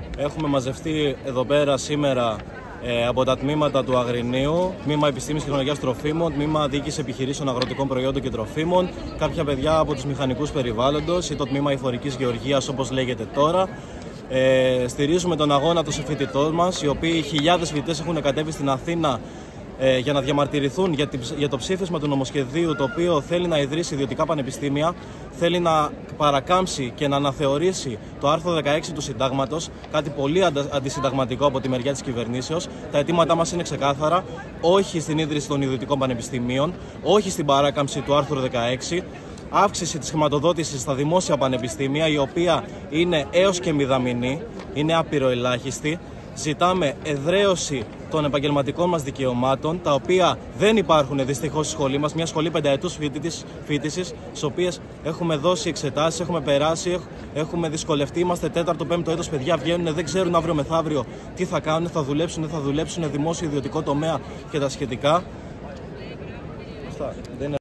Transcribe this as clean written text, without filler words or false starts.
Έχουμε μαζευτεί εδώ πέρα σήμερα από τα τμήματα του Αγρινίου, τμήμα Επιστήμης και Τεχνολογίας Τροφίμων, τμήμα Διοίκηση Επιχειρήσεων Αγροτικών Προϊόντων και Τροφίμων, κάποια παιδιά από τους μηχανικούς περιβάλλοντος ή το τμήμα Ιφορικής Γεωργίας, όπως λέγεται τώρα. Στηρίζουμε τον αγώνα των συμφοιτητών μας, οι οποίοι χιλιάδες φοιτητές έχουν κατέβει στην Αθήνα για να διαμαρτυρηθούν για το ψήφισμα του νομοσχεδίου, το οποίο θέλει να ιδρύσει ιδιωτικά πανεπιστήμια, θέλει να παρακάμψει και να αναθεωρήσει το άρθρο 16 του Συντάγματος, κάτι πολύ αντισυνταγματικό από τη μεριά της κυβερνήσεως. Τα αιτήματά μας είναι ξεκάθαρα: όχι στην ίδρυση των ιδιωτικών πανεπιστημίων, όχι στην παράκαμψη του άρθρου 16, αύξηση της χρηματοδότησης στα δημόσια πανεπιστήμια, η οποία είναι έως και μηδαμινή, είναι απειροελάχιστη. Ζητάμε εδραίωση των επαγγελματικών μας δικαιωμάτων, τα οποία δεν υπάρχουν δυστυχώς στη σχολή μας. Μια σχολή πενταετούς φοιτησης, στις οποίες έχουμε δώσει εξετάσεις, έχουμε περάσει, έχουμε δυσκολευτεί. Είμαστε 4ο-5ο έτος, παιδιά βγαίνουν, δεν ξέρουν αύριο μεθαύριο τι θα κάνουν, θα δουλέψουν, δεν θα δουλέψουν, δημόσιο, ιδιωτικό τομέα και τα σχετικά. Αυτά.